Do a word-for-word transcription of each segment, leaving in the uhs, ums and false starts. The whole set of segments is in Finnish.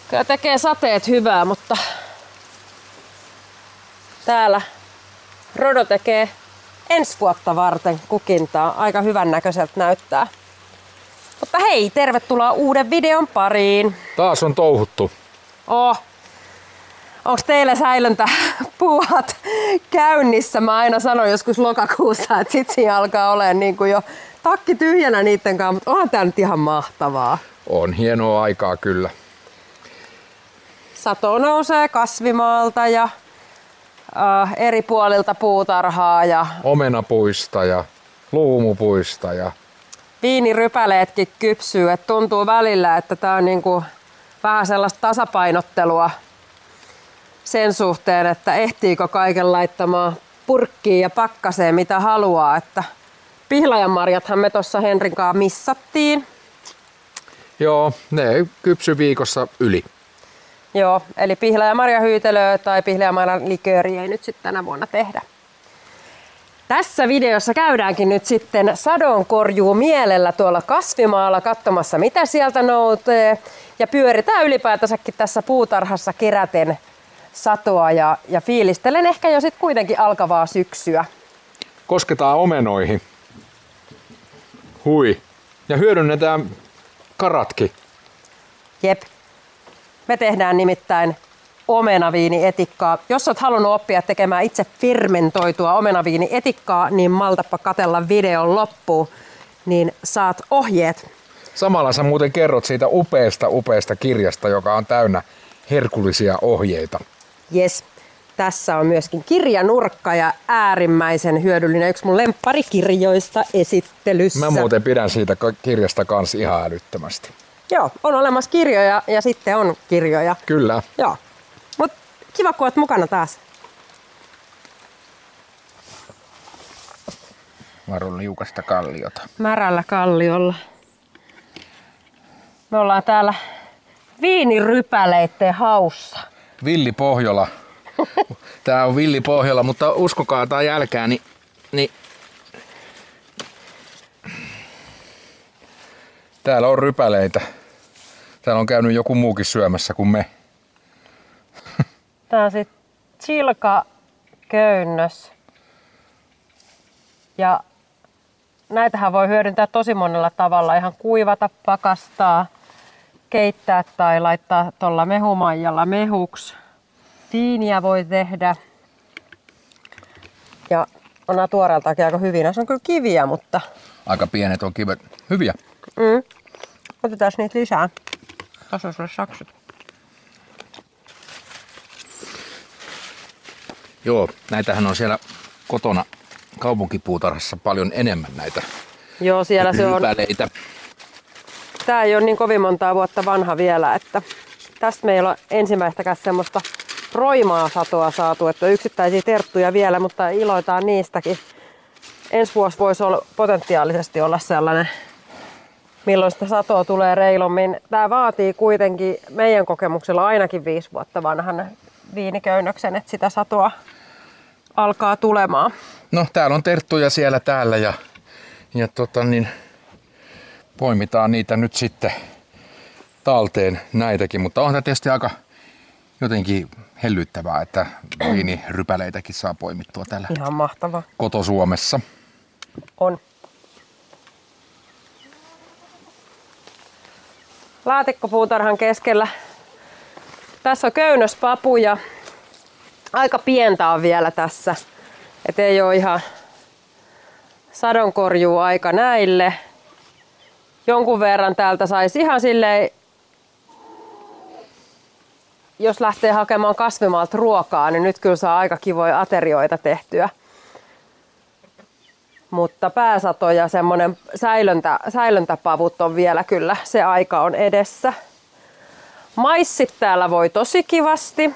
Kyllä tekee sateet hyvää, mutta täällä Rodo tekee ensi vuotta varten kukintaa. Aika hyvän näköiseltä näyttää. Mutta hei, tervetuloa uuden videon pariin. Taas on touhuttu. Oh. Onks teillä säilöntäpuuhat käynnissä? Mä aina sanon joskus lokakuussa, että sit siinä alkaa olemaan niin kuin jo takki tyhjänä niitten kanssa, mutta onhan tää nyt ihan mahtavaa. On hienoa aikaa kyllä. Sato nousee kasvimaalta ja äh, eri puolilta puutarhaa ja omenapuista ja luumupuista ja viinirypäleetkin kypsyy. Et tuntuu välillä, että tää on niinku vähän sellaista tasapainottelua sen suhteen, että ehtiikö kaiken laittamaan purkkiin ja pakkaseen mitä haluaa. Että pihlajanmarjathan me tuossa Henrin kanssa missattiin. Joo, ne kypsy viikossa yli. Joo, eli pihlajanmarjahyytelöä tai pihlajanmarjan likööriä ei nyt sitten tänä vuonna tehdä. Tässä videossa käydäänkin nyt sitten sadonkorjuu mielellä tuolla kasvimaalla katsomassa mitä sieltä nousee ja pyöritään ylipäätänsäkin tässä puutarhassa keräten satoa ja, ja fiilistelen ehkä jo sitten kuitenkin alkavaa syksyä. Kosketaan omenoihin. Hui. Ja hyödynnetään karatkin. Jep. Me tehdään nimittäin omenaviinietikkaa. Jos olet halunnut oppia tekemään itse fermentoitua omenaviinietikkaa, niin maltapa katsella videon loppuun, niin saat ohjeet. Samalla sä muuten kerrot siitä upeasta upeasta kirjasta, joka on täynnä herkullisia ohjeita. Jes. Tässä on myöskin kirjanurkka ja äärimmäisen hyödyllinen. Yksi mun lempparikirjoista esittelyssä. Mä muuten pidän siitä kirjasta kanssa ihan älyttömästi. Joo, on olemassa kirjoja ja sitten on kirjoja. Kyllä. Joo. Mut kiva, kun oot mukana taas. Varun liukasta kalliota. Märällä kalliolla. Me ollaan täällä viinirypäleitten haussa. Villi Pohjola. Tää on Villi Pohjola, mutta uskokaa tai jälkää, niin, niin täällä on rypäleitä. Täällä on käynyt joku muukin syömässä kuin me. Tää on sit chilka-köynnös. Ja näitähän voi hyödyntää tosi monella tavalla. Ihan kuivata, pakastaa, keittää tai laittaa tuolla mehumaijalla mehuksi. Viiniä voi tehdä. Ja on tuoreeltakin aika hyvin. Näissä on kyllä kiviä, mutta aika pienet on kivet. Hyviä. Mm. Otetaan niitä lisää. Tässä on sulle saksut. Joo, näitähän on siellä kotona kaupunkipuutarhassa paljon enemmän näitä. Joo, siellä se on. Rypäleitä. Tää ei ole niin kovin montaa vuotta vanha vielä, että tästä meillä on ensimmäistäkään semmoista roimaa satoa saatu, että yksittäisiä terttuja vielä, mutta iloitaan niistäkin. Ensi vuosi voisi olla, potentiaalisesti olla sellainen, milloin sitä satoa tulee reilummin. Tämä vaatii kuitenkin meidän kokemuksella ainakin viisi vuotta vanhan viiniköynnöksen, että sitä satoa alkaa tulemaan. No täällä on terttuja siellä täällä ja, ja tota niin, poimitaan niitä nyt sitten talteen näitäkin, mutta on tämä tietysti aika jotenkin hellyttävää, että viinirypäleitäkin saa poimittua täällä ihan mahtavaa koto-Suomessa. On. Laatikkopuutarhan keskellä. Tässä on köynnöspapu ja aika pientä on vielä tässä. Et ei ole ihan sadonkorjuu aika näille. Jonkun verran täältä saisi ihan silleen, jos lähtee hakemaan kasvimaalta ruokaa, niin nyt kyllä saa aika kivoja aterioita tehtyä. Mutta pääsato ja semmonen säilöntä, säilöntäpavut on vielä kyllä, se aika on edessä. Maissit täällä voi tosi kivasti.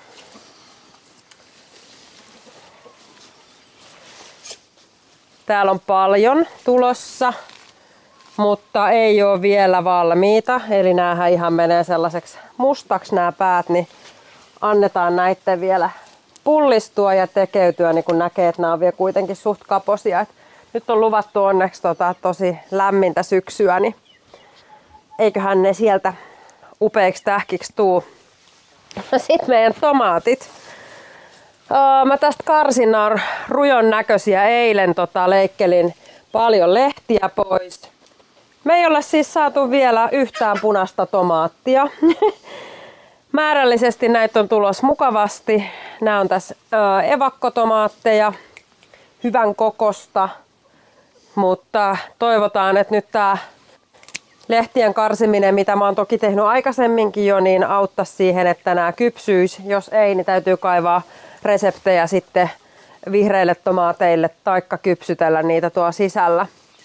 Täällä on paljon tulossa, mutta ei ole vielä valmiita. Eli näähän ihan menee sellaiseksi mustaksi nämä päät, niin annetaan näitten vielä pullistua ja tekeytyä, niin kun näkee, että nämä on vielä kuitenkin suht kaposia. Et nyt on luvattu onneksi tota, tosi lämmintä syksyä, niin eiköhän ne sieltä upeiksi tähkiksi tuu. Sitten meidän tomaatit. Öö, mä tästä karsin nää rujon näköisiä. Eilen tota, leikkelin paljon lehtiä pois. Me ei olla siis saatu vielä yhtään punaista tomaattia. Määrällisesti näitä on tulos mukavasti. Nämä on tässä öö, evakkotomaatteja. Hyvän kokosta. Mutta toivotaan, että nyt tää lehtien karsiminen, mitä mä oon toki tehnyt aikaisemminkin jo, niin auttaisi siihen, että nämä kypsyis. Jos ei, niin täytyy kaivaa reseptejä sitten vihreille tomaateille taikka kypsytellä niitä tuo sisällä.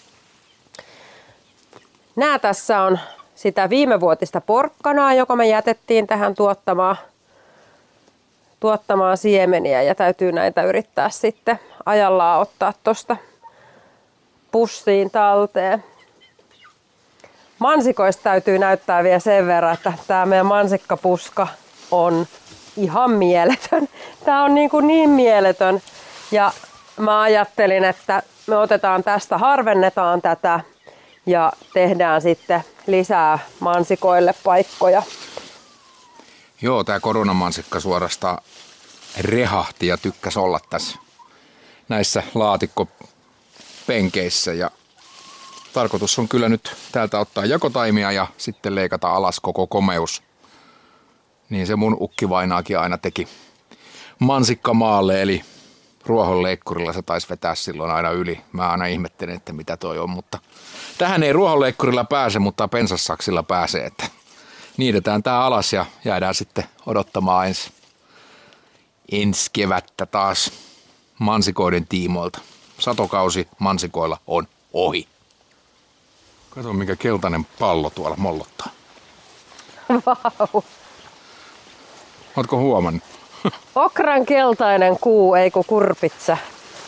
Nää tässä on sitä viimevuotista porkkanaa, joka me jätettiin tähän tuottamaan, tuottamaan siemeniä ja täytyy näitä yrittää sitten ajallaan ottaa tosta pussiin talteen. Mansikoista täytyy näyttää vielä sen verran, että tämä meidän mansikkapuska on ihan mieletön. Tämä on niin, kuin niin mieletön. Ja mä ajattelin, että me otetaan tästä, harvennetaan tätä ja tehdään sitten lisää mansikoille paikkoja. Joo, tää koronamansikka suorastaan rehahti ja tykkäs olla tässä näissä laatikkopenkeissä. Ja tarkoitus on kyllä nyt täältä ottaa jakotaimia ja sitten leikata alas koko komeus. Niin se mun ukkivainaakin aina teki mansikkamaalle, eli ruohonleikkurilla se taisi vetää silloin aina yli. Mä aina ihmettelin, että mitä toi on, mutta tähän ei ruohonleikkurilla pääse, mutta pensassaksilla pääsee, että niidetään tää alas ja jäädään sitten odottamaan ensi, ensi kevättä taas mansikoiden tiimoilta. Satokausi mansikoilla on ohi. Kato, mikä keltainen pallo tuolla mollottaa. Vau. Ootko huomannut? Okran keltainen kuu, ei kun kurpitsa.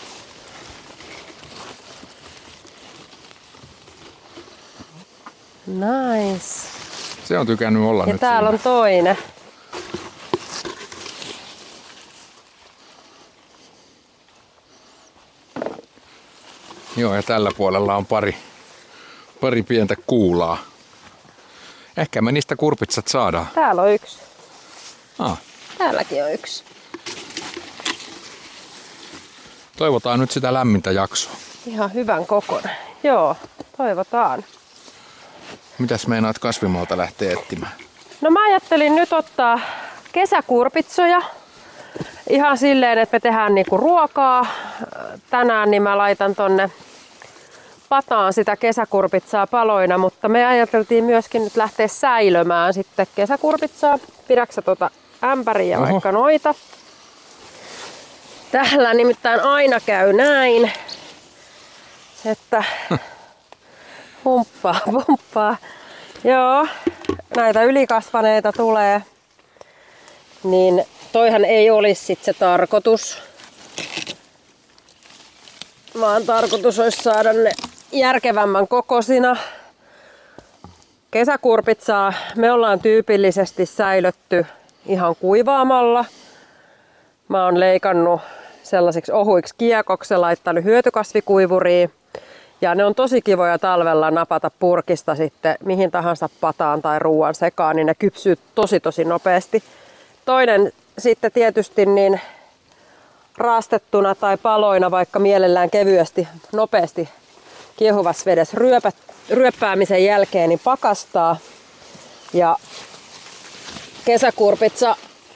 Nice. Se on tykännyt olla ja nyt täällä siinä. On toinen. Joo, ja tällä puolella on pari, pari pientä kuulaa. Ehkä me niistä kurpitsat saadaan. Täällä on yksi. Ah. Täälläkin on yksi. Toivotaan nyt sitä lämmintä jaksoa. Ihan hyvän kokoinen. Joo, toivotaan. Mitäs meinaat kasvimaalta lähteä etsimään? No mä ajattelin nyt ottaa kesäkurpitsoja. Ihan silleen, että me tehdään niinku ruokaa. Tänään niin mä laitan tonne pataan sitä kesäkurpitsaa paloina, mutta me ajateltiin myöskin nyt lähteä säilömään sitten kesäkurpitsaa. Pidäksä tuota ämpäriä Oho. vaikka noita? Täällä nimittäin aina käy näin, että humppaa, humppaa. Joo, näitä ylikasvaneita tulee, niin toihan ei olisi sit se tarkoitus, vaan tarkoitus olisi saada ne järkevämmän kokoisina. Kesäkurpitsaa me ollaan tyypillisesti säilötty ihan kuivaamalla. Mä oon leikannut sellaisiksi ohuiksi kiekoksi ja laittanut hyötykasvikuivuriin. Ja ne on tosi kivoja talvella napata purkista sitten mihin tahansa pataan tai ruoan sekaan, niin ne kypsyy tosi tosi nopeasti. Toinen sitten tietysti niin raastettuna tai paloina, vaikka mielellään kevyesti, nopeasti kiehuvassa vedessä ryöpä, ryöppäämisen jälkeen, niin pakastaa. Ja kesäkurpitsa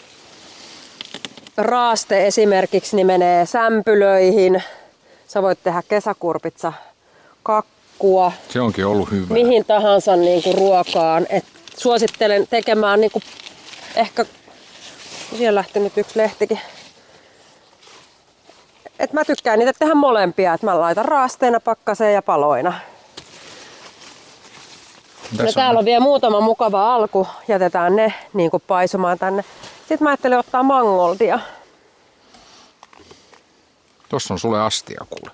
raaste esimerkiksi niin menee sämpylöihin. Sä voit tehdä kesäkurpitsa kakkua. Se onkin ollut hyvä. Mihin tahansa niin kuin ruokaan. Et suosittelen tekemään niin kuin ehkä, siellä lähti nyt yksi lehtikin. Et mä tykkään niitä tehdä molempia, että mä laitan raasteena, pakkaseen ja paloina. Ja on täällä on vielä muutama mukava alku, jätetään ne niin kuin paisumaan tänne. Sitten mä ajattelin ottaa mangoldia. Tossa on sulle astia, kuule.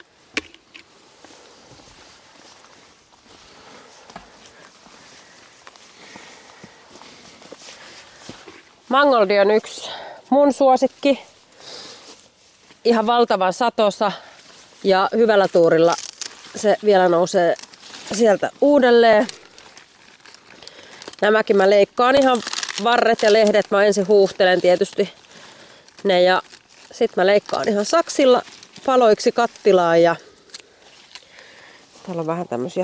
Mangoldi on yksi mun suosikki. Ihan valtavan satosa ja hyvällä tuurilla se vielä nousee sieltä uudelleen. Nämäkin mä leikkaan ihan varret ja lehdet. Mä ensin huuhtelen tietysti ne ja sit mä leikkaan ihan saksilla paloiksi kattilaan. Ja täällä on vähän tämmösiä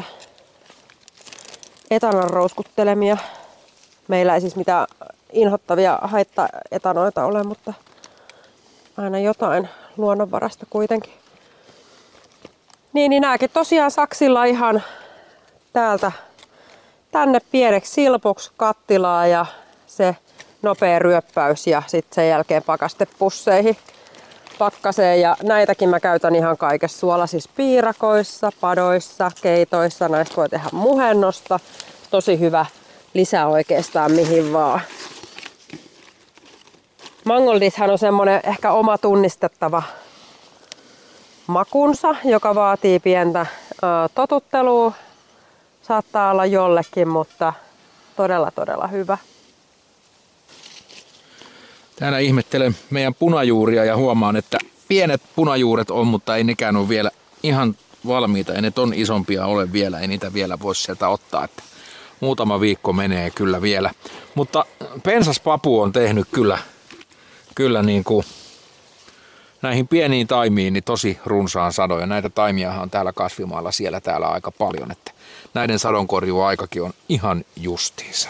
etanan rouskuttelemia. Meillä ei siis mitään inhottavia haittaetanoita ole, mutta aina jotain luonnonvarasta kuitenkin. Niin, niin nääkin tosiaan saksilla ihan täältä tänne pieneksi silpuksi kattilaa ja se nopea ryöppäys ja sitten sen jälkeen pakastepusseihin pakkaseen. Ja näitäkin mä käytän ihan kaikessa suolaisissa piirakoissa, padoissa, keitoissa. Näistä voi tehdä muhennosta. Tosi hyvä lisä oikeastaan mihin vaan. Mangoldishan on semmonen ehkä oma tunnistettava makunsa, joka vaatii pientä ö, totuttelua. Saattaa olla jollekin, mutta todella todella hyvä. Täällä ihmettelen meidän punajuuria ja huomaan, että pienet punajuuret on, mutta ei nekään ole vielä ihan valmiita. Ei ne ton isompia ole vielä, ei niitä vielä voi sieltä ottaa. Että muutama viikko menee kyllä vielä. Mutta pensaspapu on tehnyt kyllä, kyllä niin kuin näihin pieniin taimiin niin tosi runsaan sadon. Ja näitä taimiahan on täällä kasvimaalla siellä täällä aika paljon. Että näiden sadonkorjuaikakin on ihan justiinsa.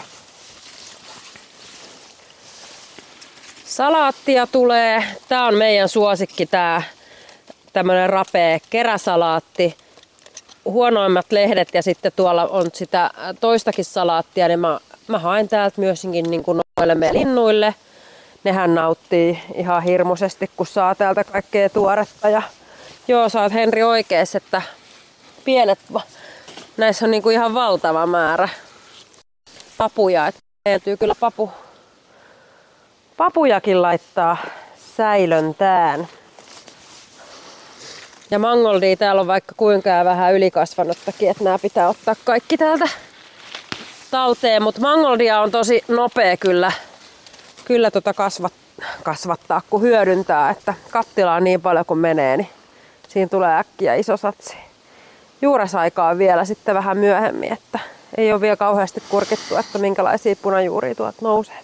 Salaattia tulee. Tää on meidän suosikki, tää tämmönen rapea keräsalaatti. Huonoimmat lehdet ja sitten tuolla on sitä toistakin salaattia, niin mä, mä haen täältä myöskin niin kuin noille meidän linnuille. Nehän nauttii ihan hirmuisesti, kun saa täältä kaikkea tuoretta. Ja joo, sä oot Henri oikees, että pienet, näissä on niin kuin ihan valtava määrä papuja. Että täytyy kyllä papu, papujakin laittaa säilöntään. Ja mangoldia täällä on vaikka kuinka vähän ylikasvanuttakin, että nämä pitää ottaa kaikki täältä talteen. Mutta mangoldia on tosi nopea kyllä, kyllä tota kasvat, kasvattaa, kun hyödyntää. Että kattilaa niin paljon kun menee, niin siinä tulee äkkiä iso satsi. Juuresaikaa vielä sitten vähän myöhemmin, että ei ole vielä kauheasti kurkittu, että minkälaisia punajuuria tuolta nousee.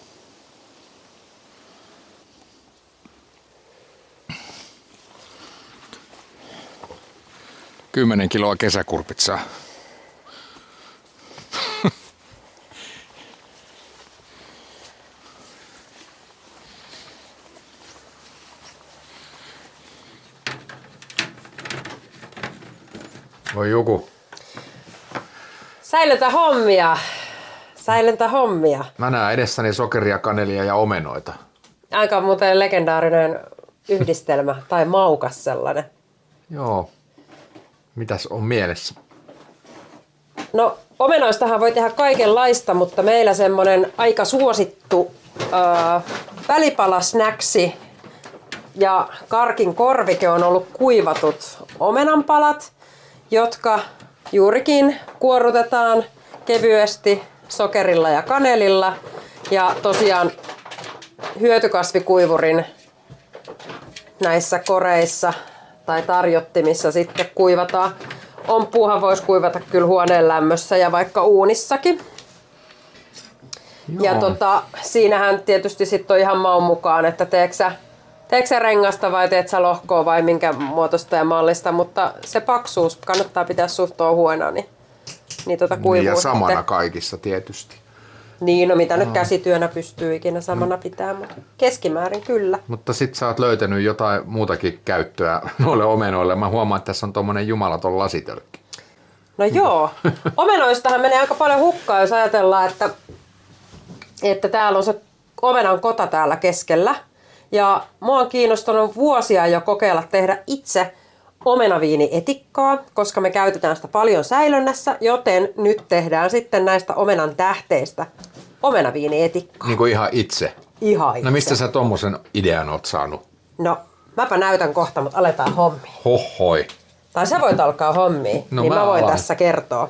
Kymmenen kiloa kesäkurpitsaa. Voi joku. Säilöntä hommia. Säilöntä hommia. Mä näen edessäni sokeria, kanelia ja omenoita. Aika muuten legendaarinen yhdistelmä tai maukas sellainen. Joo. Mitäs on mielessä? No omenoistahan voi tehdä kaikenlaista, mutta meillä semmonen aika suosittu ää, välipalasnäksi ja karkin korvike on ollut kuivatut omenanpalat, jotka juurikin kuorrutetaan kevyesti sokerilla ja kanelilla ja tosiaan hyötykasvikuivurin näissä koreissa tai tarjottimissa sitten kuivataan. Omppuuhan voisi kuivata kyllä huoneen lämmössä ja vaikka uunissakin. Joo. Ja tota, siinähän tietysti sitten on ihan maun mukaan, että teetkö sä, teetkö sä rengasta vai teet sä lohkoa vai minkä muotoista ja mallista, mutta se paksuus kannattaa pitää suht huonoa, niin, niin tota kuivuu. Ja samana sitten kaikissa tietysti. Niin, no mitä nyt käsityönä pystyy ikinä samana pitää, mutta keskimäärin kyllä. Mutta sit sä oot löytänyt jotain muutakin käyttöä noille omenoille. Mä huomaan, että tässä on tommonen jumalaton lasitölkki. No joo, omenoistahan menee aika paljon hukkaa, jos ajatellaan, että, että täällä on se omenan kota täällä keskellä. Ja mua on kiinnostanut vuosia jo kokeilla tehdä itse omenaviinietikkaa, koska me käytetään sitä paljon säilönnässä, joten nyt tehdään sitten näistä omenan tähteistä omenaviinietikkaa. Niin kuin ihan itse? Ihan itse. No mistä sä tommosen idean oot saanut? No, mäpä näytän kohta, mutta aletaan hommiin. Hohoi. Tai sä voit alkaa hommiin, no, niin mä, mä voin alan. tässä kertoa.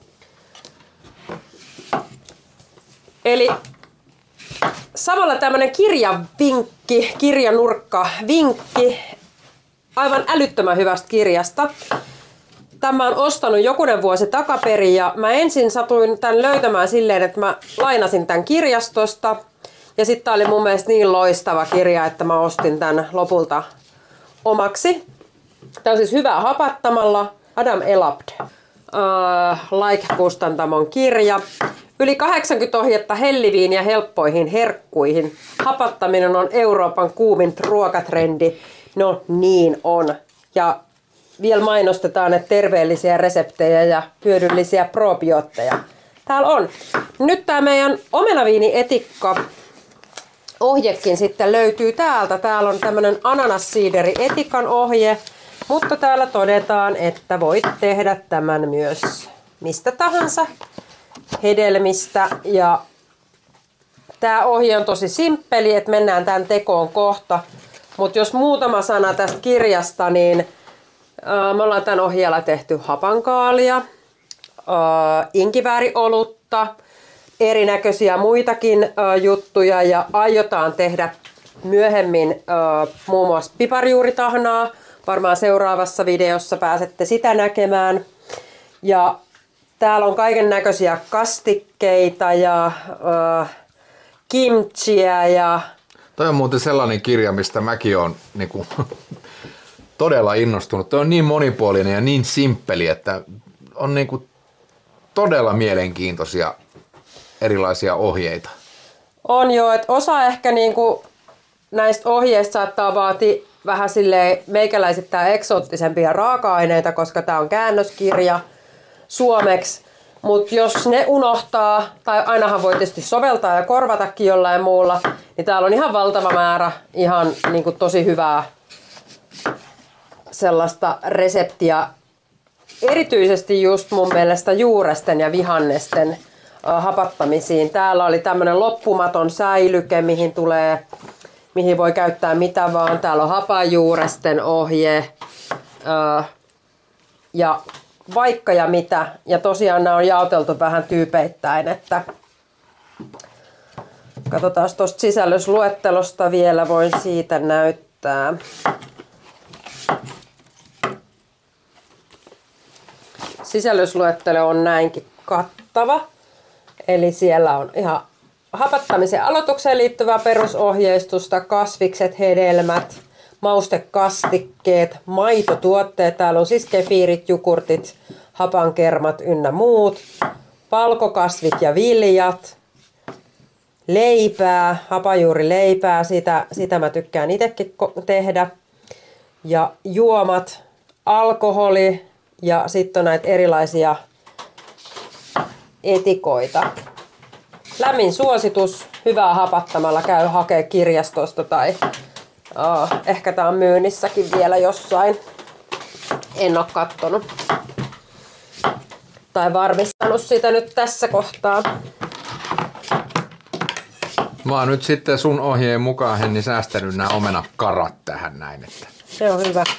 Eli samalla tämmönen kirjavinkki, kirjanurkka, vinkki aivan älyttömän hyvästä kirjasta. Tämän olen ostanut jokunen vuosi takaperin ja mä ensin satuin tämän löytämään silleen, että mä lainasin tämän kirjastosta. Ja sitten tää oli mun mielestä niin loistava kirja, että mä ostin tämän lopulta omaksi. Tää on siis hyvää hapattamalla. Adam Elabd. Uh, Like-kustantamon kirja. Yli kahdeksankymmentä ohjetta helliviin ja helppoihin herkkuihin. Hapattaminen on Euroopan kuumin ruokatrendi. No niin on. Ja vielä mainostetaan, että terveellisiä reseptejä ja hyödyllisiä probiootteja. Täällä on. Nyt tää meidän omenaviinietikka ohjekin sitten löytyy täältä. Täällä on tämmönen ananassiideri etikan ohje. Mutta täällä todetaan, että voit tehdä tämän myös mistä tahansa hedelmistä. Ja tää ohje on tosi simppeli, että mennään tämän tekoon kohta. Mutta jos muutama sana tästä kirjasta, niin ää, me ollaan tämän ohjeella tehty hapankaalia, ää, inkivääriolutta, erinäköisiä muitakin ää, juttuja ja aiotaan tehdä myöhemmin ää, muun muassa piparjuuritahnaa. Varmaan seuraavassa videossa pääsette sitä näkemään. Ja täällä on kaiken näköisiä kastikkeita ja äh, kimchiä ja... Toi on muuten sellainen kirja, mistä mäkin olen niin kuin, todella innostunut. Toi on niin monipuolinen ja niin simppeli, että on niin kuin, todella mielenkiintoisia erilaisia ohjeita. On joo, että osa ehkä niin kuin näistä ohjeista saattaa vaatia vähän silleen meikäläisittää eksoottisempia raaka-aineita, koska tää on käännöskirja suomeksi. Mutta jos ne unohtaa, tai ainahan voi tietysti soveltaa ja korvatakin jollain muulla, niin täällä on ihan valtava määrä ihan niin kuin tosi hyvää sellaista reseptiä. Erityisesti just mun mielestä juuresten ja vihannesten äh, hapattamisiin. Täällä oli tämmönen loppumaton säilyke, mihin tulee mihin voi käyttää mitä vaan. Täällä on hapanjuuresten ohje öö, ja vaikka ja mitä. Ja tosiaan nämä on jaoteltu vähän tyypeittäin, että katsotaan tuosta sisällysluettelosta vielä, voin siitä näyttää. Sisällysluettelo on näinkin kattava, eli siellä on ihan hapattamisen aloitukseen liittyvää perusohjeistusta, kasvikset, hedelmät, maustekastikkeet, maitotuotteet. Täällä on siis kefiirit, jogurtit, hapankermat ynnä muut. Palkokasvit ja viljat. Leipää, hapanjuurileipää, sitä, sitä mä tykkään itsekin tehdä. Ja juomat, alkoholi ja sitten on näitä erilaisia etikoita. Lämmin suositus, hyvää hapattamalla käy hakee kirjastosta tai oh, ehkä tää on myynnissäkin vielä jossain. En oo kattonut. Tai varmistanut sitä nyt tässä kohtaa. Mä oon nyt sitten sun ohjeen mukaan Henni säästänyt nämä omenakarat tähän näin. Että se on hyvä.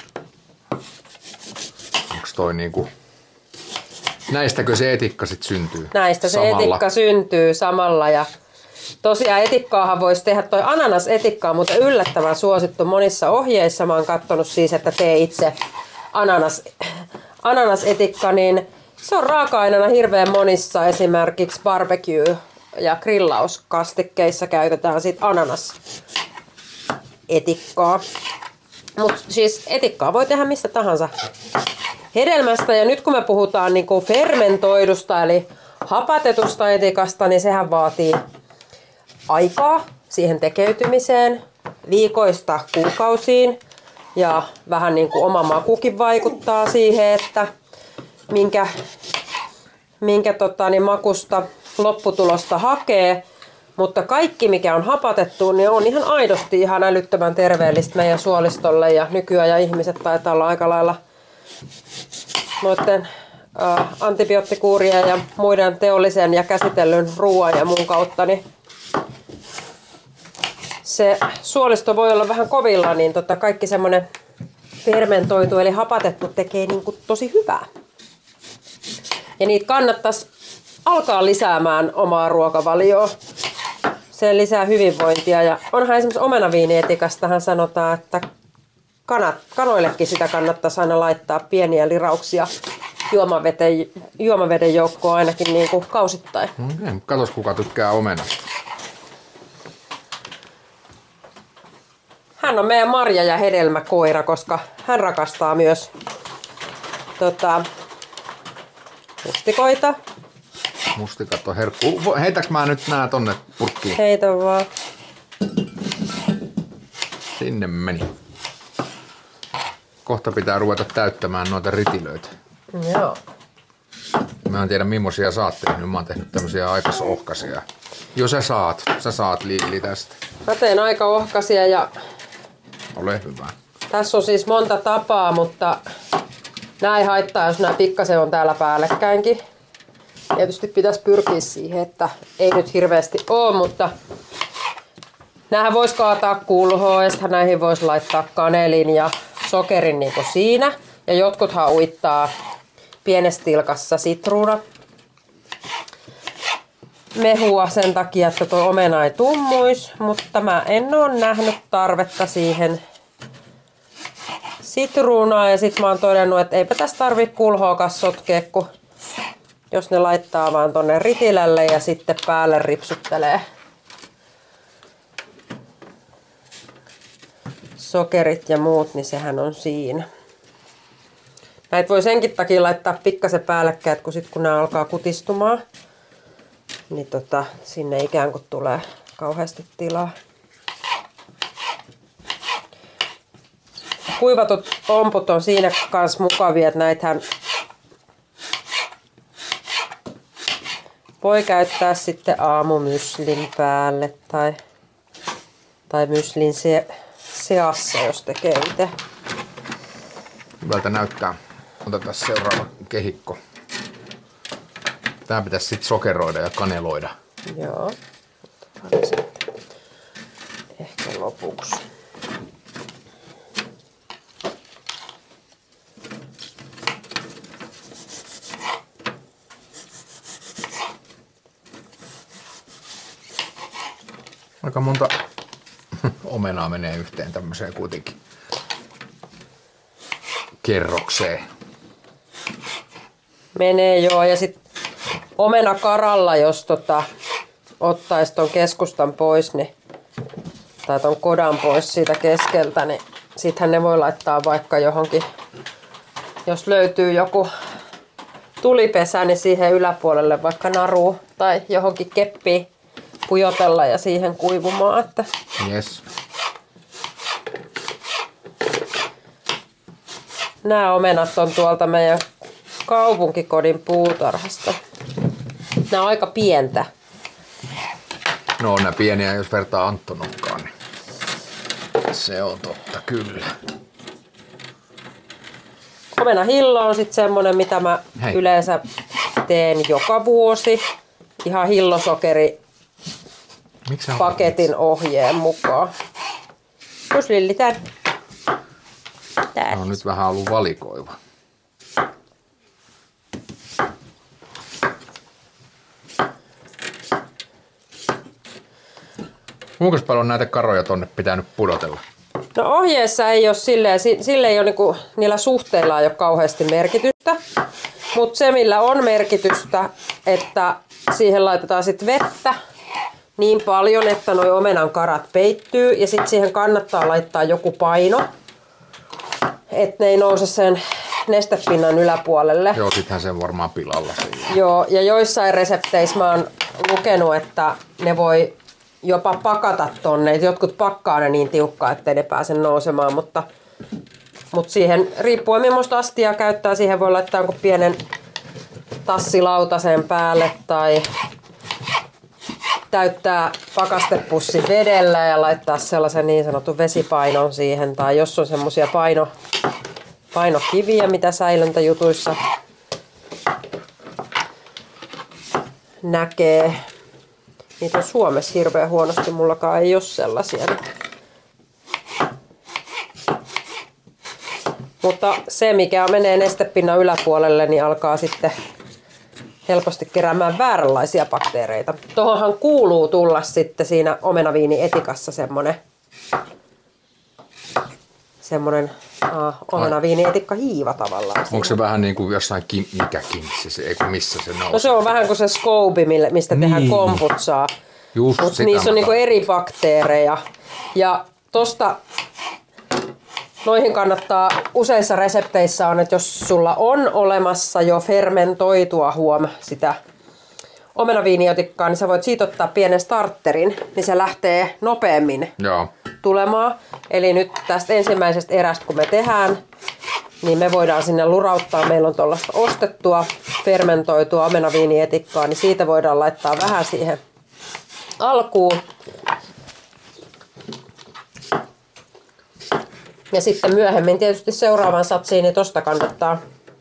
onks toi niinku... Näistäkö se etikka sit syntyy? Näistä se samalla? etikka syntyy samalla ja tosiaan etikkaahan voisi tehdä toi ananasetikka on muuten yllättävän suosittu monissa ohjeissa. Mä oon kattonut siis, että tee itse ananas, ananasetikka, niin se on raaka-aineena hirveän monissa esimerkiksi barbecue- ja grillauskastikkeissa käytetään sit ananasetikkaa. Mutta siis etikkaa voi tehdä mistä tahansa hedelmästä ja nyt kun me puhutaan niinku fermentoidusta eli hapatetusta etikasta, niin sehän vaatii aikaa siihen tekeytymiseen viikoista kuukausiin ja vähän niin kuin oma makukin vaikuttaa siihen, että minkä, minkä tota, niin makusta lopputulosta hakee. Mutta kaikki mikä on hapatettu, niin on ihan aidosti ihan älyttömän terveellistä meidän suolistolle ja nykyään ja ihmiset taitaa olla aika lailla noiden ä, antibioottikuurien ja muiden teollisen ja käsitellyn ruoan ja muun kautta, niin se suolisto voi olla vähän kovilla, niin tota kaikki semmoinen fermentoitu eli hapatettu tekee niin kuin tosi hyvää. Ja niitä kannattaisi alkaa lisäämään omaa ruokavalioa. Se lisää hyvinvointia ja onhan esimerkiksi omenaviinietikastahan sanotaan, että kanat, kanoillekin sitä kannattaisi aina laittaa pieniä lirauksia juomaveden, juomaveden joukkoon ainakin niin kuin kausittain. Okay. Katos kuka tykkää omenasta. Hän on meidän marja- ja hedelmäkoira, koska hän rakastaa myös tota, mustikoita. Mustikat on herkku. Heitäks mä nyt nää tonne purkkiin? Heitä vaan. Sinne meni. Kohta pitää ruveta täyttämään noita ritilöitä. Joo. Mä en tiedä millaisia sä oot tehnyt. Mä oon tehnyt tämmösiä aika ohkaisia. Jo sä saat. Sä saat Lilli tästä. Mä teen aika ohkaisia ja Ole hyvä. tässä on siis monta tapaa, mutta nää ei haittaa, jos nää pikkasen on täällä päällekkäinkin. Tietysti pitäisi pyrkiä siihen, että ei nyt hirveästi oo, mutta näähän voisi kaataa kulhoa ja sitten näihin voisi laittaa kanelin ja sokerin niin kuin siinä. Ja jotkuthan uittaa pienessä tilkassa sitruuna mehua sen takia, että tuo omena ei tummuisi, mutta mä en ole nähnyt tarvetta siihen sitruunaa ja sit mä oon todennut, että eipä tässä tarvii kulhoakaan sotkea, kun jos ne laittaa vaan tonne ritilälle ja sitten päälle ripsuttelee sokerit ja muut, niin sehän on siinä. Näitä voi senkin takia laittaa pikkasen päällekkäin, että kun, sit, kun nämä alkaa kutistumaan, niin tota, sinne ikään kuin tulee kauheasti tilaa. Kuivatut omput on siinä kans mukavia, että näitähän voi käyttää sitten aamumyslin päälle tai, tai myslin se, seassa, jos tekee itse. Hyvältä näyttää. Otetaan seuraava kehikko. Tää pitäisi sitten sokeroida ja kaneloida. Joo. Otetaan sitten ehkä lopuksi. Aika monta omenaa menee yhteen tämmöiseen kuitenkin kerrokseen. Menee joo, ja sitten omenakaralla, jos tota, ottaisi ton keskustan pois, niin, tai ton kodan pois siitä keskeltä, niin sittenhän ne voi laittaa vaikka johonkin, jos löytyy joku tulipesä, niin siihen yläpuolelle vaikka naru tai johonkin keppiin pujotella ja siihen kuivumaan. Että Yes. nämä omenat on tuolta meidän kaupunkikodin puutarhasta. Nämä on aika pientä. No on nää pieniä, jos vertaa Antonokkaan, niin se on totta kyllä. Omenahillo on sitten semmonen, mitä mä Hei. yleensä teen joka vuosi. Ihan hillosokeri Miksi sä paketin ohjeen mukaan. Kus Lilli tän? Tää. No nyt vähän ollut valikoiva. Kuinka paljon näitä karoja tonne pitää nyt pudotella? No ohjeessa ei ole silleen, sille ei ole niinku, niillä suhteilla ei ole kauheasti merkitystä. Mutta se millä on merkitystä, että siihen laitetaan sitten vettä niin paljon, että nuo omenan karat peittyy. Ja sitten siihen kannattaa laittaa joku paino, että ne ei nouse sen nestepinnan yläpuolelle. Joo, sittenhän se on varmaan pilalla siinä. Joo, ja joissain resepteissä mä oon lukenut, että ne voi jopa pakata tonne. Jotkut pakkaa ne niin tiukkaa, ettei ne pääse nousemaan, mutta, mutta siihen riippuen millaista astiaa käyttää, siihen voi laittaa jonkun pienen tassilautasen päälle tai täyttää pakastepussin vedellä ja laittaa sellaisen niin sanotun vesipainon siihen. Tai jos on semmosia paino, painokiviä, mitä säilöntäjutuissa näkee. Niitä on Suomessa hirveän huonosti, mullakaan ei ole sellaisia. Mutta se, mikä menee nestepinnan yläpuolelle, niin alkaa sitten helposti keräämään vääränlaisia bakteereita. Tuohonhan kuuluu tulla sitten siinä omenaviinietikassa semmonen, semmonen Ah, omenaviinietikka hiiva tavallaan. Onko se vähän niin kuin jossain, kim, mikä kimsi se, eikö missä se nousee? No se on vähän kuin se Scoby, mistä niin tehdään komputsaa. Mutta niissä on niinku eri bakteereja. Ja tosta noihin kannattaa, useissa resepteissä on, että jos sulla on olemassa jo fermentoitua huom sitä omenaviiniotikkaa, niin sä voit siitä ottaa pienen starterin, niin se lähtee nopeammin Joo. tulemaan. Eli nyt tästä ensimmäisestä erästä, kun me tehdään, niin me voidaan sinne lurauttaa. Meillä on tuollaista ostettua fermentoitua omenaviinietikkaa, niin siitä voidaan laittaa vähän siihen alkuun. Ja sitten myöhemmin tietysti seuraavan satsiin, niin tosta kannattaa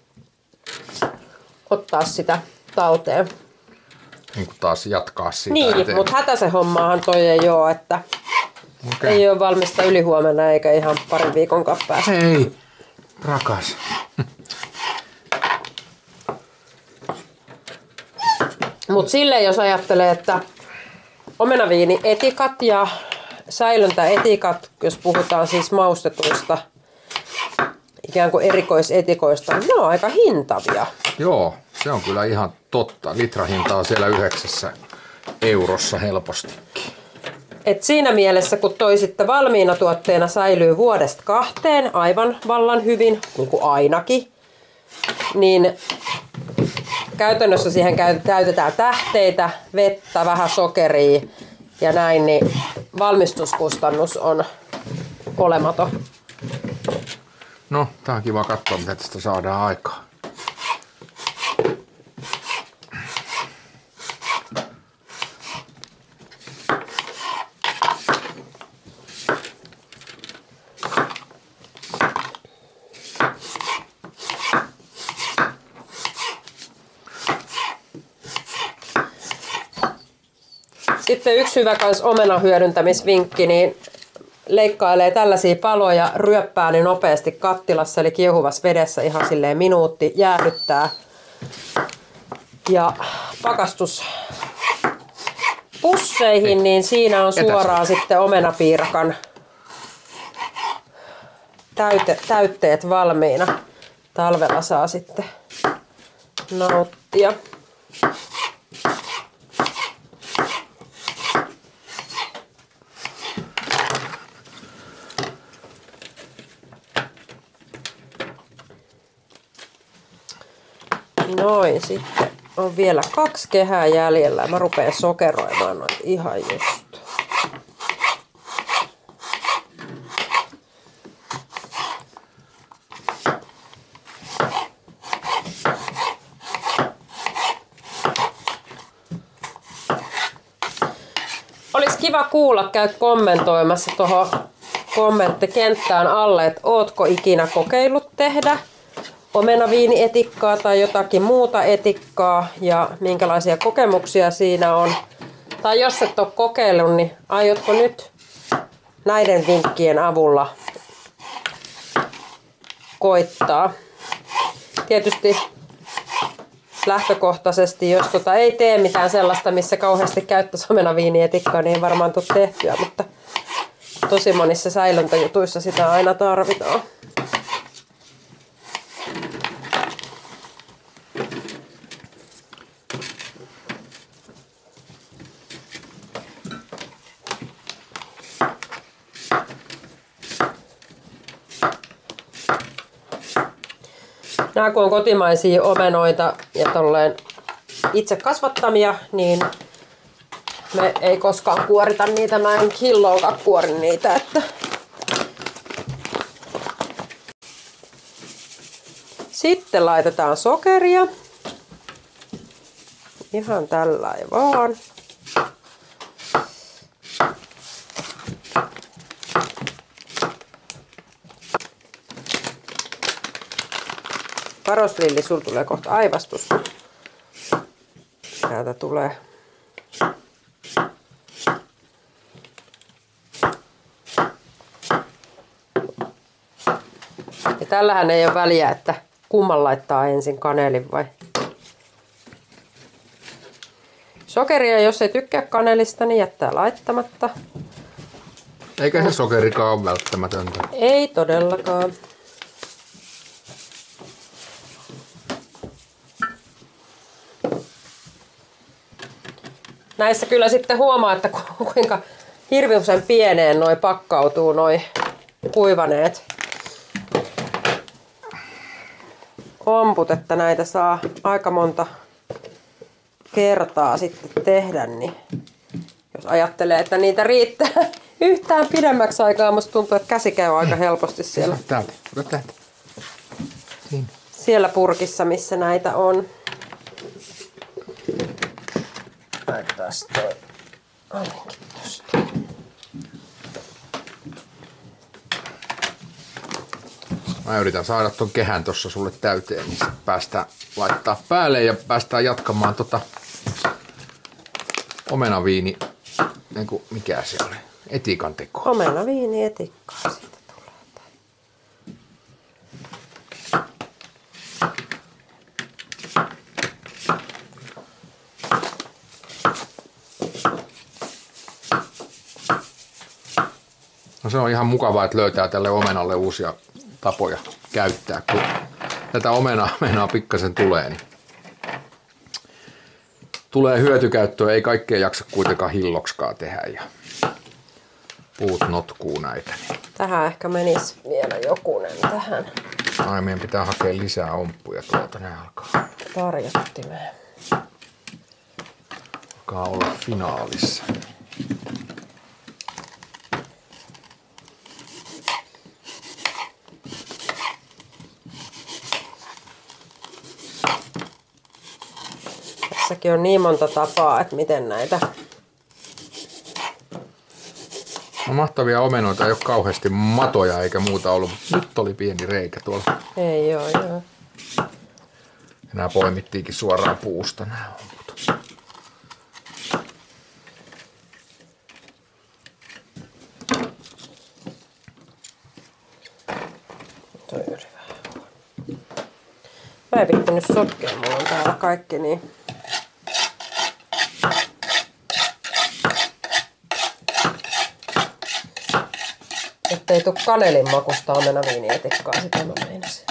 ottaa sitä talteen. Niin kuin taas jatkaa siitä Niin, mutta hätäisen hommaahan toi ei oo, että okay. Ei ole valmista ylihuomenna eikä ihan parin viikon päästä. Hei, rakas. Mut silleen jos ajattelee, että omenaviinietikat ja säilöntäetikat, jos puhutaan siis maustetuista ikään kuin erikoisetikoista, niin ne on aika hintavia. Joo, se on kyllä ihan totta. Litrahinta on siellä yhdeksässä eurossa helpostikin. Et siinä mielessä, kun toi sitten valmiina tuotteena säilyy vuodesta kahteen aivan vallan hyvin, niin kuin ainakin, niin käytännössä siihen käytetään tähteitä, vettä, vähän sokeria ja näin, niin valmistuskustannus on olematon. No, tää on kiva katsoa, mitä tästä saadaan aikaan. Sitten yksi hyvä kans omenan hyödyntämisvinkki, niin leikkailee tällaisia paloja, ryöppää ne nopeasti kattilassa eli kiehuvassa vedessä ihan silleen minuutti, jäähdyttää. Ja pakastuspusseihin, niin siinä on suoraan sitten omenapiirakan täyte, täytteet valmiina. Talvella saa sitten nauttia. Noin, sitten on vielä kaksi kehää jäljellä. Mä rupean sokeroimaan noita ihan just. Olisi kiva kuulla, käy kommentoimassa tuohon kommenttikenttään alle, että ootko ikinä kokeillut tehdä omenaviinietikkaa tai jotakin muuta etikkaa ja minkälaisia kokemuksia siinä on. Tai jos et ole kokeillut, niin aiotko nyt näiden vinkkien avulla koittaa? Tietysti lähtökohtaisesti, jos tota ei tee mitään sellaista, missä kauheasti käyttäisi omenaviinietikkaa, niin ei varmaan tule tehtyä, mutta tosi monissa säilöntäjutuissa sitä aina tarvitaan. Nämä kun on kotimaisia omenoita ja tolleen itse kasvattamia, niin me ei koskaan kuorita niitä. Mä en kiloakaan kuorin niitä. Että sitten laitetaan sokeria. Ihan tällä vaan. Varos Lilli, sul tulee kohta aivastus. Täältä tulee. Ja tällähän ei ole väliä, että kumman laittaa ensin kanelin vai. Sokeria, jos ei tykkää kanelista, niin jättää laittamatta. Eikä se sokerikaan ole välttämätöntä. Ei todellakaan. Näissä kyllä sitten huomaa, että kuinka hirviusen pieneen noi pakkautuu noi kuivaneet omput, että näitä saa aika monta kertaa sitten tehdä, niin jos ajattelee, että niitä riittää yhtään pidemmäksi aikaa, musta tuntuu, että käsi käy aika helposti siellä, Täältä, täältä. Niin. siellä purkissa, missä näitä on. Laitetaan toi ainakin tosta. Mä yritän saada ton kehän tossa sulle täyteen, niin sit päästään laittaa päälle ja päästään jatkamaan tota omenaviini, niinku mikä se oli, etikan tekoa. Omenaviini etikkaa siitä tulee. No se on ihan mukavaa, että löytää tälle omenalle uusia tapoja käyttää, kun tätä omenaa, omenaa pikkasen tulee, niin tulee hyötykäyttöä, ei kaikkea jaksa kuitenkaan hillokskaan tehdä ja puut notkuu näitä. Niin. Tähän ehkä menisi vielä jokunen tähän Ai, meidän pitää hakea lisää omppuja tuolta, ne alkaa, tarjottimeen. alkaa olla finaalissa. Tässäkin on niin monta tapaa, että miten näitä... No, mahtavia omenoita, ei ole kauheasti matoja eikä muuta ollut, mutta nyt oli pieni reikä tuolla. Ei joo, joo. Ja nämä poimittiinkin suoraan puusta nämä omput. Toi oli vähän. Mä en vittinyt sotkea, mulla on täällä kaikki niin... Ettei tuu kanelin makusta omenaviinietikkaa, sitä mä meinasin.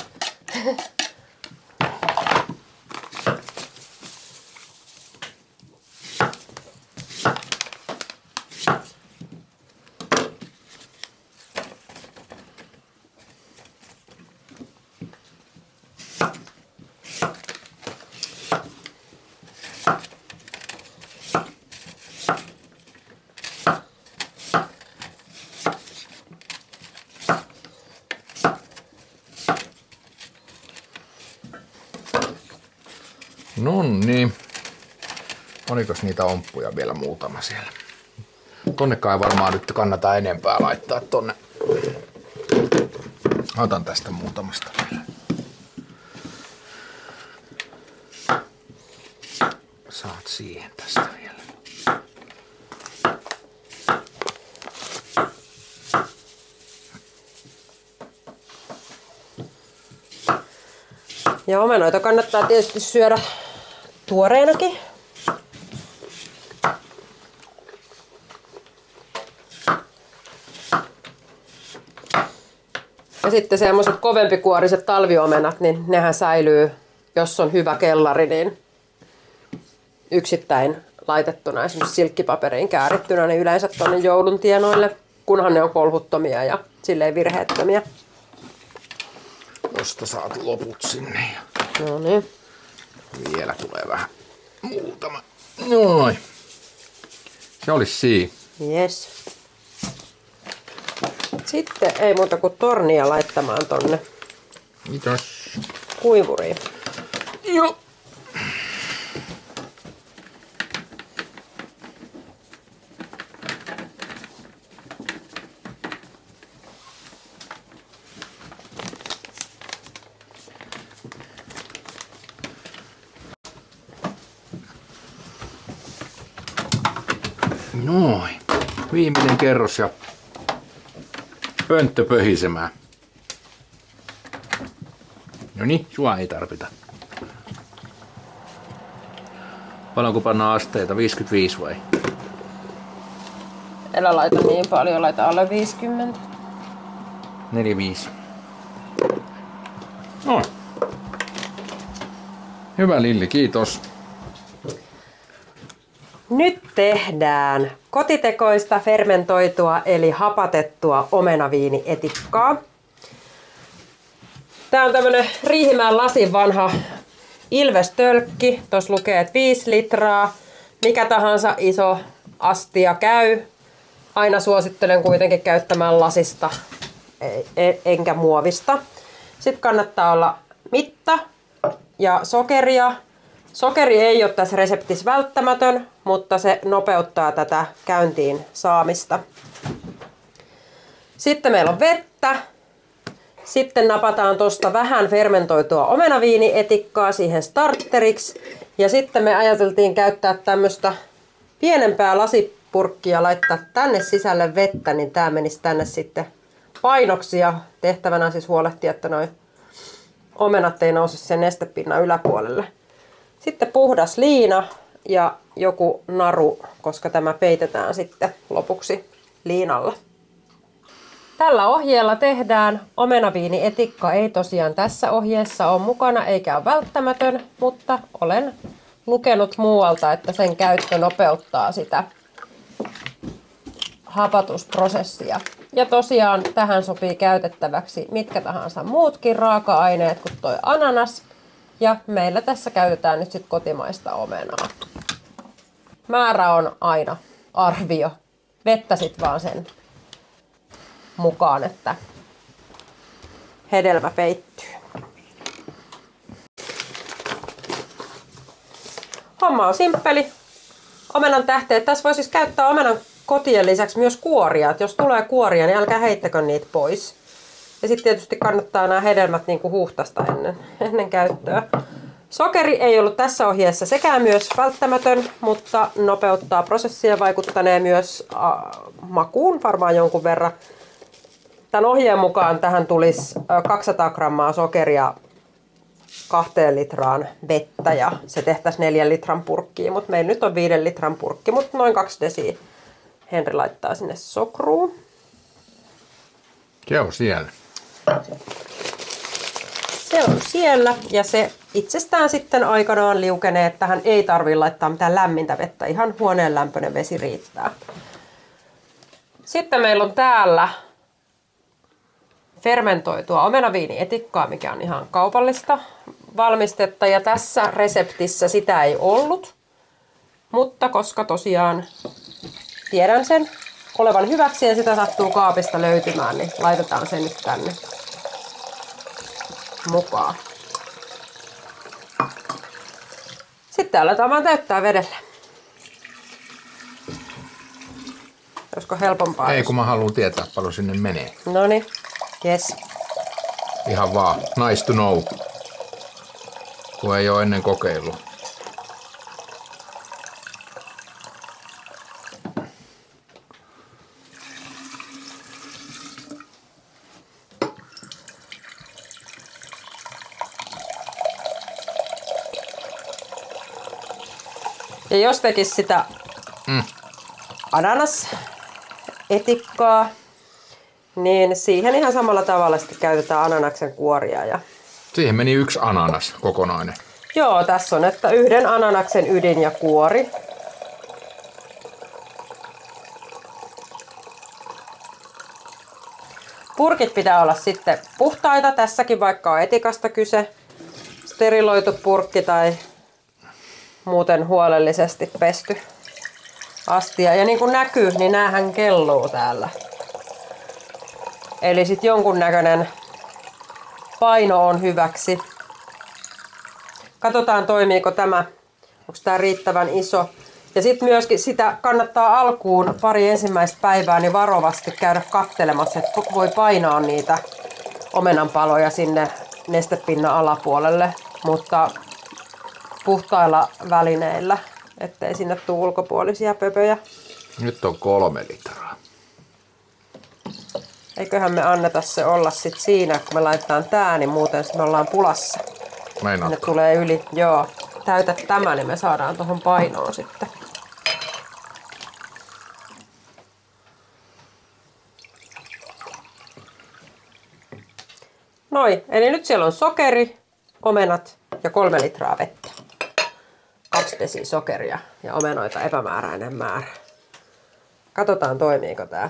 No niin. Olikos niitä omppuja vielä muutama siellä? Tonnekaan ei varmaan nyt kannata enempää laittaa tonne. Otan tästä muutamasta vielä. Saat siihen tästä vielä. Ja omenoita kannattaa tietysti syödä tuoreenakin. Ja sitten semmoiset kovempikuoriset talviomenat, niin nehän säilyy, jos on hyvä kellari, niin yksittäin laitettuna esimerkiksi silkkipaperiin käärittynä niin yleensä tuonne joulun tienoille, kunhan ne on kolhuttomia ja silleen virheettömiä. Tosta saat loput sinne. No niin. Vielä tulee vähän muutama. Noin. Se olisi siinä. Yes. Sitten ei muuta kuin tornia laittamaan tonne Mitäs? kuivuriin. Joo. Noin. Viimeinen kerros ja pönttö pöhisemään. Noniin, sua ei tarvita. Paljonko pannaan asteita? viisikymmentäviisi vai? Älä laita niin paljon, laita alle viisikymmentä. neljäkymmentäviisi. Noin. Hyvä Lilli, kiitos. Nyt tehdään kotitekoista fermentoitua eli hapatettua omenaviinietikkaa. Tää on tämmönen Riihimäen lasin vanha Ilves-tölkki. Tuossa lukee, että viisi litraa. Mikä tahansa iso astia käy. Aina suosittelen kuitenkin käyttämään lasista enkä muovista. Sitten kannattaa olla mitta ja sokeria. Sokeri ei ole tässä reseptissä välttämätön, mutta se nopeuttaa tätä käyntiin saamista. Sitten meillä on vettä. Sitten napataan tuosta vähän fermentoitua omenaviinietikkaa siihen starteriksi. Ja sitten me ajateltiin käyttää tämmöistä pienempää lasipurkkia, laittaa tänne sisälle vettä, niin tämä menisi tänne sitten painoksi. Ja tehtävänä siis huolehtia, että noi omenat ei nouse sen nestepinnan yläpuolelle. Sitten puhdas liina ja joku naru, koska tämä peitetään sitten lopuksi liinalla. Tällä ohjeella tehdään. Omenaviinietikka ei tosiaan tässä ohjeessa ole mukana eikä ole välttämätön, mutta olen lukenut muualta, että sen käyttö nopeuttaa sitä hapatusprosessia. Ja tosiaan tähän sopii käytettäväksi mitkä tahansa muutkin raaka-aineet kuin toi ananas. Ja meillä tässä käytetään nyt sitten kotimaista omenaa. Määrä on aina arvio. Vettä sit vaan sen mukaan, että hedelmä peittyy. Homma on simppeli. Omenan tähteet. Tässä voi siis käyttää omenan kotien lisäksi myös kuoria. Et jos tulee kuoria, niin älkää heittäkö niitä pois. Ja sitten tietysti kannattaa nämä hedelmät niin kuin huuhtasta ennen, ennen käyttöä. Sokeri ei ollut tässä ohjeessa sekään myös välttämätön, mutta nopeuttaa prosessia, vaikuttanee myös äh, makuun varmaan jonkun verran. Tämän ohjeen mukaan tähän tulisi kaksisataa grammaa sokeria kahteen litraan vettä ja se tehtäisiin neljän litran purkkiin, mutta meillä nyt on viiden litran purkki, mutta noin kaksi desiä Henri laittaa sinne sokruun. Se on siellä. Se on siellä ja se itsestään sitten aikanaan liukenee, että tähän ei tarvitse laittaa mitään lämmintä vettä, ihan huoneen lämpöinen vesi riittää. Sitten meillä on täällä fermentoitua omenaviinietikkaa, mikä on ihan kaupallista valmistetta ja tässä reseptissä sitä ei ollut, mutta koska tosiaan tiedän sen olevan hyväksi ja sitä sattuu kaapista löytymään, niin laitetaan se nyt tänne mukaan. Sitten aletaan vaan täyttää vedellä. Olisiko helpompaa? Ei, kun mä haluan tietää, paljon sinne menee. Noniin, yes. Ihan vaan, nice to know. Kun ei ole ennen kokeillut. Ja jos tekisi sitä mm. ananasetikkaa, niin siihen ihan samalla tavalla sitten käytetään ananaksen kuoria. Ja siihen meni yksi ananas kokonainen. Joo, tässä on, että yhden ananaksen ydin ja kuori. Purkit pitää olla sitten puhtaita, tässäkin vaikka on etikasta kyse. Steriloitu purkki tai muuten huolellisesti pesty astia. Ja niin kuin näkyy, niin näähän kelluu täällä. Eli sitten jonkunnäköinen paino on hyväksi. Katsotaan toimiiko tämä, onko tämä riittävän iso. Ja sitten myöskin sitä kannattaa alkuun pari ensimmäistä päivää niin varovasti käydä kattelemassa, että voi painaa niitä omenanpaloja sinne nestepinnan alapuolelle, mutta puhtailla välineillä, ettei sinne tule ulkopuolisia pöpöjä. Nyt on kolme litraa. Eiköhän me anneta se olla sit siinä, kun me laitetaan tää, niin muuten me ollaan pulassa. Meinaatko? Ne tulee yli. Joo. Täytä tämä, niin me saadaan tuohon painoon sitten. Noin. Eli nyt siellä on sokeri, omenat ja kolme litraa vettä. kaksi desiä sokeria ja omenoita epämääräinen määrä. Katsotaan toimiiko tää.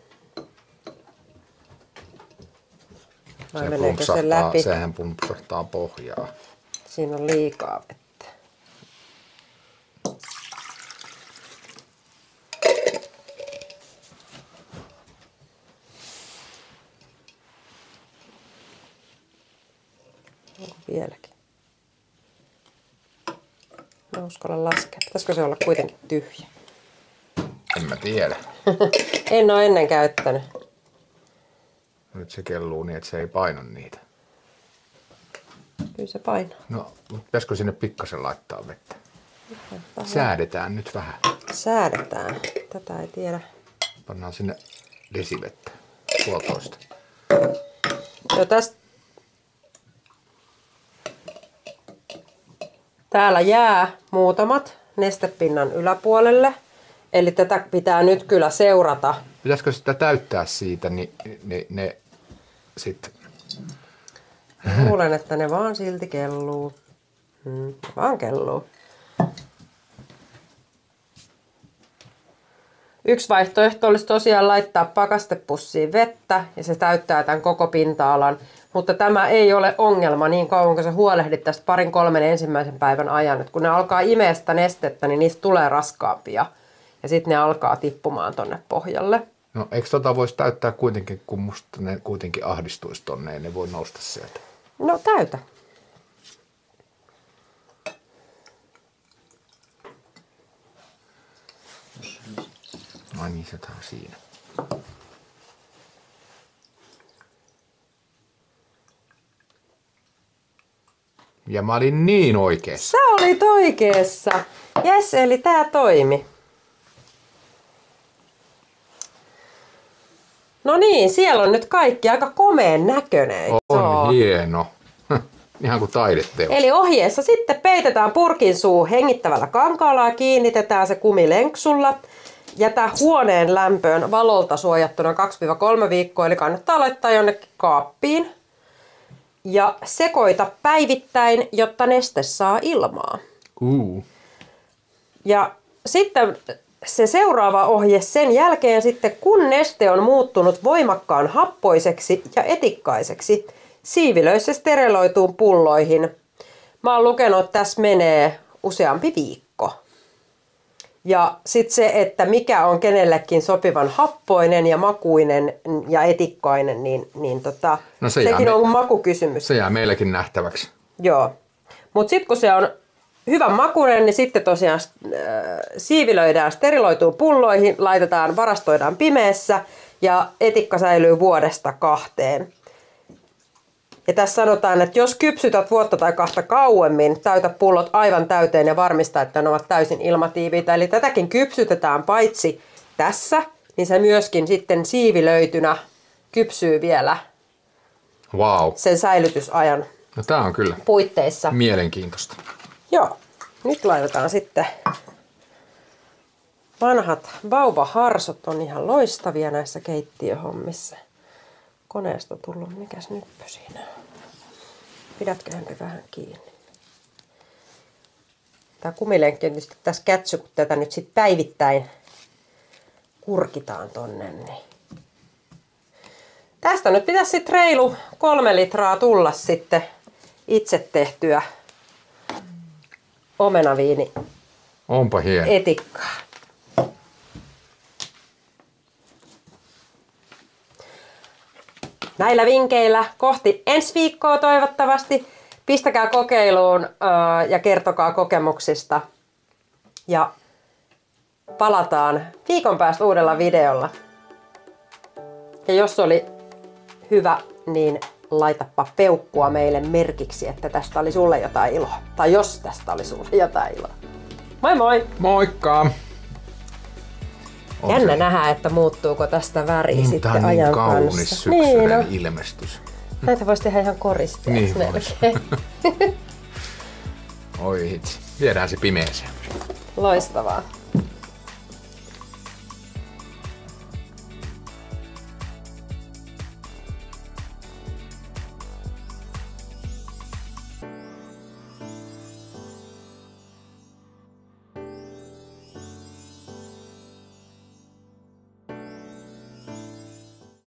Vai se meneekö se läpi? Sehän pumpsahtaa pohjaa. Siinä on liikaa vettä. Onko vieläkin? Mä uskalla laskea. Pitäisikö se olla kuitenkin tyhjä? En mä tiedä. En ole ennen käyttänyt. Nyt se kelluu niin, että se ei paina niitä. Kyllä se painaa. No, mutta pitäisikö sinne pikkasen laittaa vettä? Säädetään nyt vähän. Säädetään. Tätä ei tiedä. Pannaan sinne desivettä. Puolitoista. Jo tästä. Täällä jää muutamat nestepinnan yläpuolelle. Eli tätä pitää nyt kyllä seurata. Pitäisikö sitä täyttää siitä, niin ne, ne sit... Luulen, että ne vaan silti kelluu. Hmm, ne vaan kelluu. Yksi vaihtoehto olisi tosiaan laittaa pakastepussiin vettä ja se täyttää tämän koko pinta-alan. Mutta tämä ei ole ongelma niin kauan, kun sä huolehdit tästä parin kolmen ensimmäisen päivän ajan. Et kun ne alkaa imeä sitä nestettä, niin niistä tulee raskaampia. Ja sitten ne alkaa tippumaan tonne pohjalle. No eikö tota voisi täyttää kuitenkin, kun musta ne kuitenkin ahdistuisi tonne ja ne voi nousta sieltä? No täytä. No niin, se on siinä. Ja mä olin niin oikeassa. Sä olit oikeassa. Jes, eli tää toimi. No niin, siellä on nyt kaikki aika komeen näköinen. On hieno. Ihan kuin taideteos. Eli ohjeessa sitten peitetään purkin suu hengittävällä kankaalla ja kiinnitetään se kumilenksulla. Jätä huoneen lämpöön valolta suojattuna kaksi kolme viikkoa, eli kannattaa laittaa jonnekin kaappiin. Ja sekoita päivittäin, jotta neste saa ilmaa. Uh. Ja sitten se seuraava ohje sen jälkeen sitten, kun neste on muuttunut voimakkaan happoiseksi ja etikkaiseksi, siivilöi se steriloituun pulloihin. Mä oon lukenut, että tässä menee useampi viikko. Ja sitten se, että mikä on kenellekin sopivan happoinen ja makuinen ja etikkainen, niin, niin tota, no se sekin me... on makukysymys. Se jää meillekin nähtäväksi. Joo. Mutta sitten kun se on hyvän makuinen, niin sitten tosiaan äh, siivilöidään steriloituun pulloihin, laitetaan, varastoidaan pimeässä ja etikka säilyy vuodesta kahteen. Ja tässä sanotaan, että jos kypsytät vuotta tai kahta kauemmin, täytä pullot aivan täyteen ja varmista, että ne ovat täysin ilmatiiviitä. Eli tätäkin kypsytetään paitsi tässä, niin se myöskin sitten siivilöitynä kypsyy vielä Wow. sen säilytysajan No tää on kyllä puitteissa. mielenkiintoista. Joo, nyt laitetaan sitten vanhat vauvaharsot on ihan loistavia näissä keittiöhommissa. Koneesta tullut, mikäs nyppy siinä on. Pidätköhän te vähän kiinni. Tää kumilenkki on tietysti tässä kätsy, kun tätä nyt sit päivittäin kurkitaan tonne. Niin. Tästä nyt pitäisi sitten reilu kolme litraa tulla sitten itse tehtyä omenaviini Onpa hieno. etikkaa. Näillä vinkeillä kohti ensi viikkoa toivottavasti. Pistäkää kokeiluun ja kertokaa kokemuksista. Ja palataan viikon päästä uudella videolla. Ja jos oli hyvä, niin laitapa peukkua meille merkiksi, että tästä oli sulle jotain iloa. Tai jos tästä oli sulle jotain iloa. Moi moi! Moikka! On Jännä se nähdä, että muuttuuko tästä väri niin, sitten on ajan niin kaunis kanssa. syksyinen Niin, no. ilmestys. Näitä voisi tehdä ihan koristeeksi Niin melkein. Oi hitsi. Viedään se pimeeseen. Loistavaa.